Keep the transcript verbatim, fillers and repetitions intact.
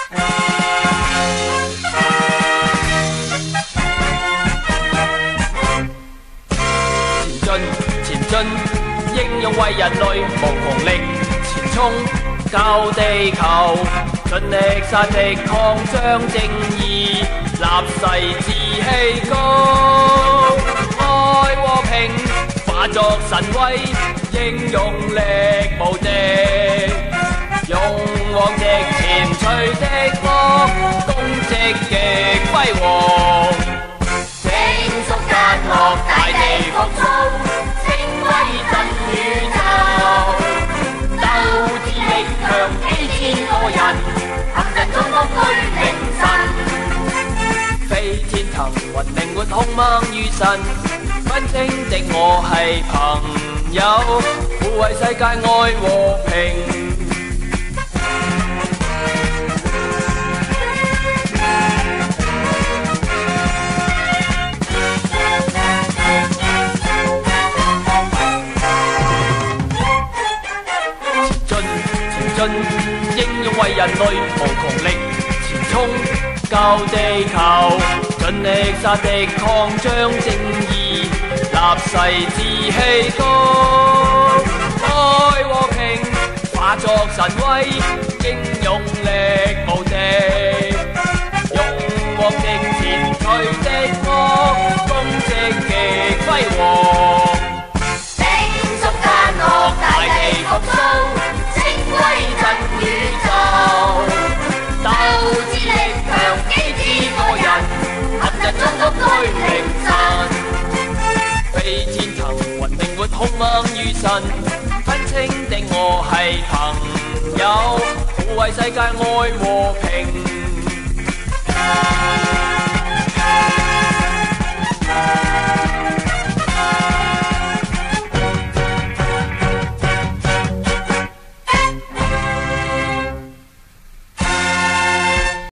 前进，英勇为人类无穷力前冲，救地球，尽力杀敌擴張正義，立誓志氣高，愛和平化作神威，英勇力無敵，勇往直前隨敵惡，功績極輝煌，整肅奸惡大地復甦。 威震宇宙，鬥志力強幾千個人，行人中國居凌晨。飛天騰雲靈活兇猛如神，分清的我係朋友，護衛世界愛和平。 英勇為人類無窮力前衝，救地球，盡力殺敵擴張正義，立誓志氣高，愛和平化作神威，英勇力無敵，勇往直前隨敵惡，功績極輝煌，整肅奸惡大地復甦。 威震宇宙，鬥志力強幾千個人，合日中國居凌晨。飛天騰雲靈活兇猛如神，分清的我係朋友，護衛世界愛和平。